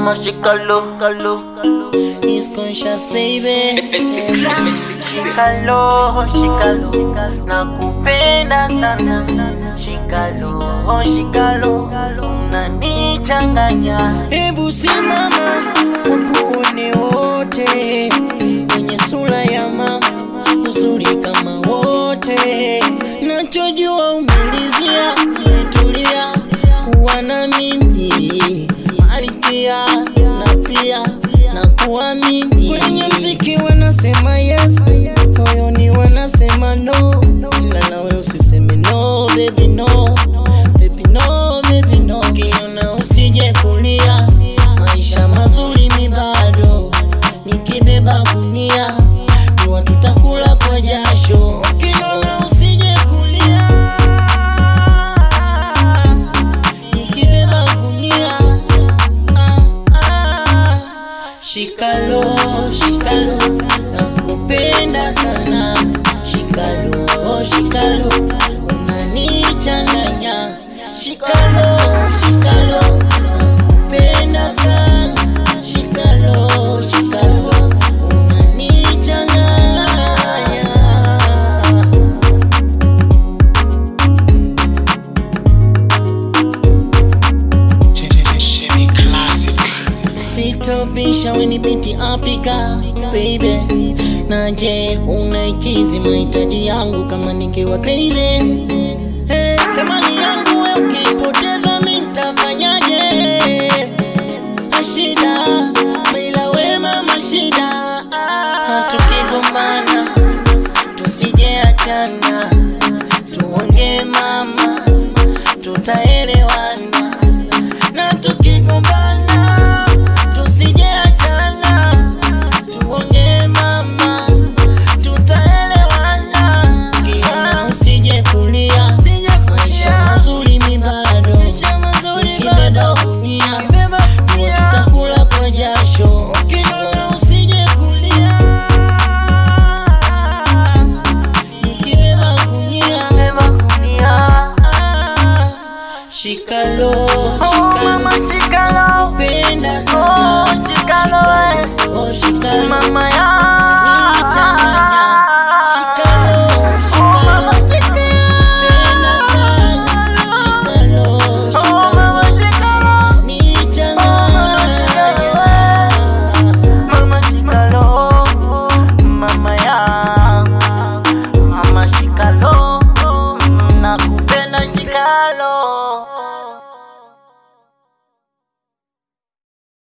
mama shikalo. He's conscious baby. Shikalo, nakupenda sana. Shikalo, unanichanganya. Hebu simama wakuone wote, kwenye sura ya mama uzuri kama wote. Nachojua umelizia, umetulia kuwa na mimi malikia, na pia na kuamini. Kwenye mziki wanasema yes, moyoni wanasema no, ila nawe usiseme no baby no, baby no, baby no. Kiona usije kulia, maisha mazuri mi bado nikibeba gunia, jua tutakula kwa jasho. Kiona usije kulia, nikibeba gunia. Shikalo, nakupenda sana. Shikalo, unanichanganya. Shikalo, nakupenda sana. Shikalo, unanichanganya. Sitopisha weni binti Afrika baby, na je unaikizi mahitaji yangu kama nikiwa crazy? Thamani yangu we ukipoteza mi nitafanyaje? Shida bila we mama shida. Tukigombana tusije achana, tuongee mama tutaelewana. Na tukigombana tusije achana, tuongee mama tutaelewana. Kiona usije kulia, maisha mazuri mi bado nikibeba gunia, jua tutakula kwa jasho. Kiona usije kulia, nikibeba gunia. Shikalo, Shikalo, penda sana. Shikalo, mama ya